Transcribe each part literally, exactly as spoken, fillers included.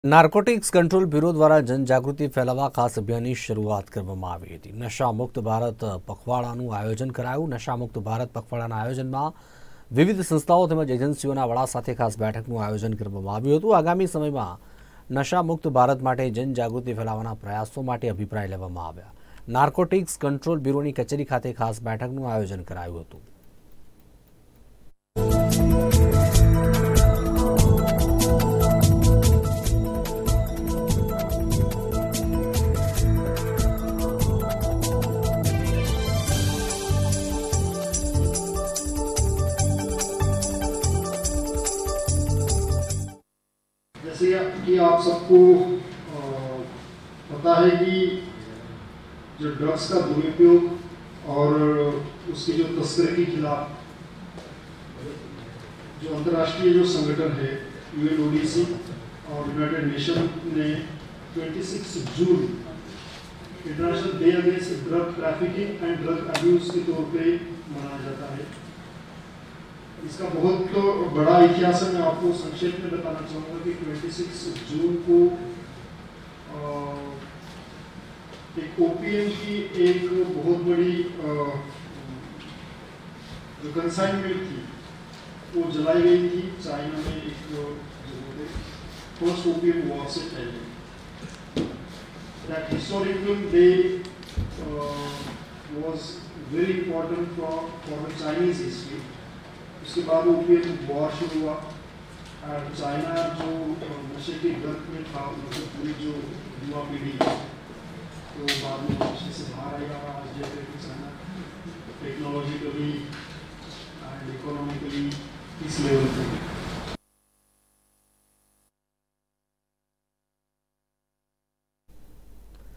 Narcotics control bureau દ્વારા જનજાગૃતિ ફેલાવવા ખાસ અભિયાનની શરૂઆત કરવામાં આવી હતી। નશામુક્ત ભારત પખવાડાનું આયોજન કરાયું। નશામુક્ત ભારત પખવાડાના આયોજનમાં વિવિધ સંસ્થાઓ તેમજ એજન્સીઓના વડા સાથે ખાસ બેઠકનું આયોજન કરવામાં આવ્યું હતું। આગામી સમયમાં નશામુક્ત ભારત માટે જનજાગૃતિ ફેલાવવાના પ્રયાસો માટે અભિપ્રાય લેવામાં આવ્યા। નાર્કોટિક્સ કંટ્રોલ બ્યુરોની કચેરી ખાતે ખાસ બેઠકનું આયોજન કરાયું હતું। जैसे कि आप सबको पता है कि जो ड्रग्स का दुरुपयोग और उसकी जो तस्करी के खिलाफ जो अंतर्राष्ट्रीय जो संगठन है यूएनओडीसी और यूनाइटेड नेशन ने छब्बीस जून international day against drug trafficking and drug abuse के तौर पे मनाया जाता है। इसका बहुत तो बड़ा इतिहास है। मैं आपको संक्षेप में बताना चाहूँगा कि छब्बीस जून को एक ओपीएम की एक बहुत बड़ी जो कंसाइनमेंट थी वो जलाई गई थी चाइना में एक जगह फर्स्ट ओपीएम वॉर से पहले। That historical day was very important for for the Chinese history. उसके बाद ओपीएम वॉर शुरू हुआ और चाइना जो नशे के गर्त में था मतलब पूरी जो युवा पीढ़ी तो बाद में नशे से बाहर आएगा। आज जैसे कि चाइना टेक्नोलॉजिकली एंड इकोनॉमिकली इस लेवल पे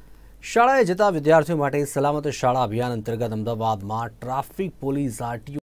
શાળાએ જતા વિદ્યાર્થીઓ માટે સલામત શાળા અભિયાન અંતર્ગત અમદાવાદમાં ટ્રાફિક પોલીસ આરટીઓ